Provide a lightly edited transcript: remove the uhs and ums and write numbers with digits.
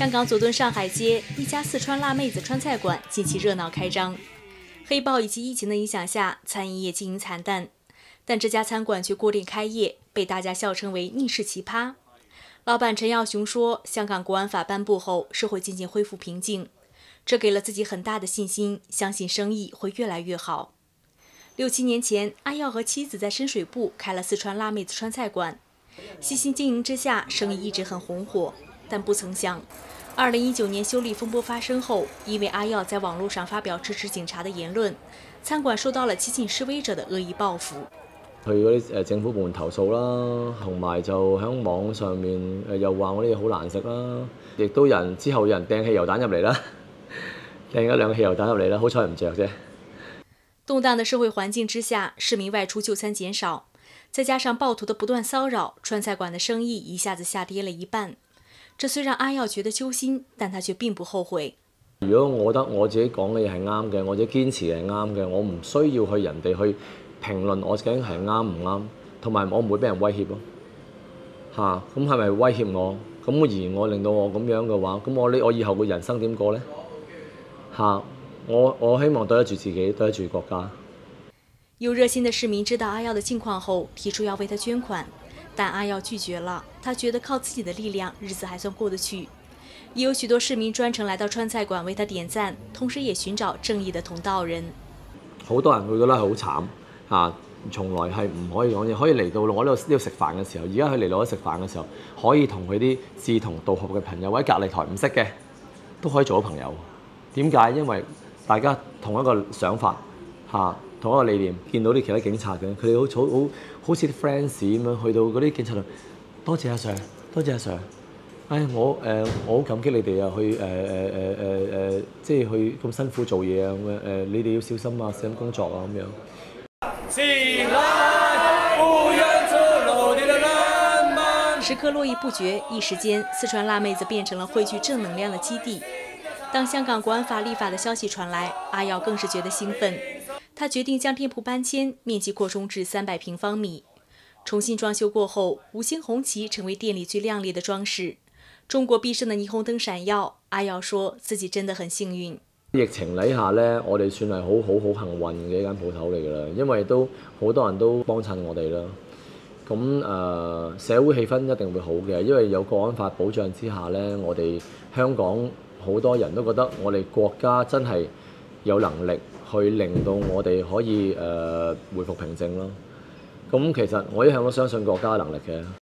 香港佐敦上海街一家四川辣妹子川菜馆近期热闹开张。黑暴以及疫情的影响下，餐饮业经营惨淡，但这家餐馆却固定开业，被大家笑称为逆市奇葩。老板陈耀雄说，香港国安法颁布后，社会渐渐恢复平静，这给了自己很大的信心，相信生意会越来越好。6、7年前，阿耀和妻子在深水埗开了四川辣妹子川菜馆，细心经营之下，生意一直很红火。但不曾想，2019年修例风波发生后，因为阿耀在网络上發表支持警察的言論，餐館受到了激進示威者的惡意報復。 去嗰啲政府部門投訴啦，同埋就喺網上面又話我啲嘢好難食啦，亦都之後有人掟汽油彈入嚟啦，掟咗2個汽油彈入嚟啦，好彩唔着啫。 動盪的社會環境之下，市民外出就餐減少，再加上暴徒的不斷騷擾，川菜館的生意一下子下跌了一半。這雖讓阿耀覺得揪心，但他卻並不後悔。 如果我覺得我自己講嘅嘢係啱嘅，我自己堅持係啱嘅，我唔需要去人哋去評論我究竟係啱唔啱，同埋我唔會俾人威脅咯。咁係咪威脅我？咁而我令到我咁樣嘅話，咁我以後嘅人生點過呢？我希望對得住自己，對得住國家。 有熱心的市民知道阿耀的境況後，提出要為他捐款。但阿耀拒絕了，他覺得靠自己的力量，日子還算過得去。也有許多市民專程來到川菜館為他點讚，同時也尋找正義的同道人。 好多人會覺得好慘從來係唔可以講嘢，可以嚟到我呢度食飯嘅時候，而家佢嚟到我食飯嘅時候，可以同佢啲志同道合嘅朋友或者隔離台唔識嘅，都可以做到朋友。點解？因為大家同一個想法同一個理念，見到啲其他警察嘅，佢哋好似啲 friends 咁樣，去到嗰啲警察度，多謝阿 Sir， 多謝阿 Sir。我好感激你哋啊，即係去咁辛苦做嘢啊，你哋要小心啊，小心工作啊咁樣。 時刻絡繹不絕，一時間，四川辣妹子變成了匯聚正能量的基地。當香港國安法立法的消息傳來，阿耀更是覺得興奮。他決定將店鋪搬遷，面積擴充至300平方米。重新裝修過後，5星紅旗成為店裡最亮麗的裝飾。中國必勝的霓虹燈閃耀，阿耀說自己真的很幸運。 疫情底下呢，我哋算係好幸運嘅一間鋪頭嚟㗎啦，因為都好多人都幫襯我哋啦。咁社會氣氛一定會好嘅，因為有國安法保障之下呢，我哋香港好多人都覺得我哋國家真係有能力去令到我哋可以恢復平靜咯。咁其實我一向都相信國家嘅能力嘅。